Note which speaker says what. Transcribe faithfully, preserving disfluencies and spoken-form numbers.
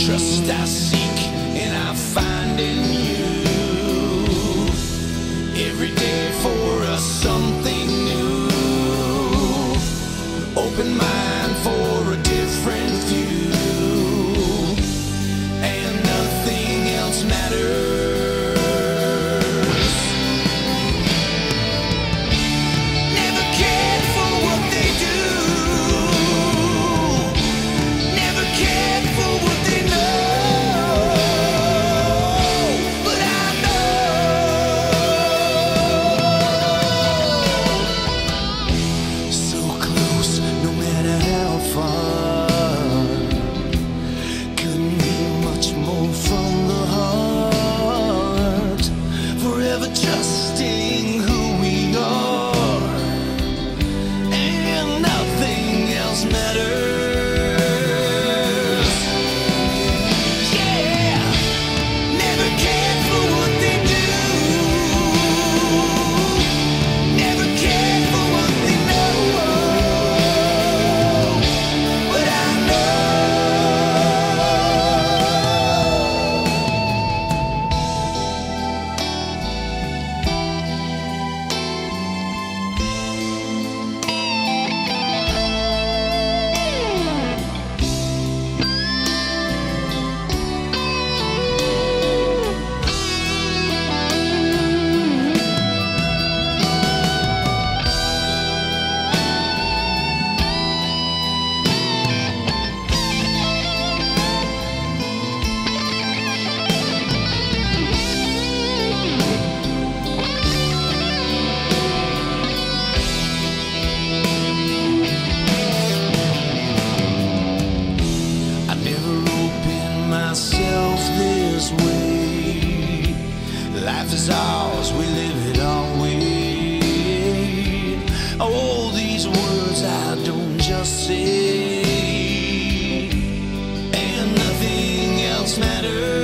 Speaker 1: Trust I seek and I find in you. Every day for us something new. Open mind for a different view, and nothing else matters. Never cared for what they do. Never cared for what they know. But I know. So close, no matter how far. Couldn't be much more from the heart. Forever trusting who we are, and nothing else matters. Yeah, never cared for what they do. Never cared for what they know. But I know. I never opened myself this way. Life is ours, we live it our way. All these words I don't just say, and nothing else matters.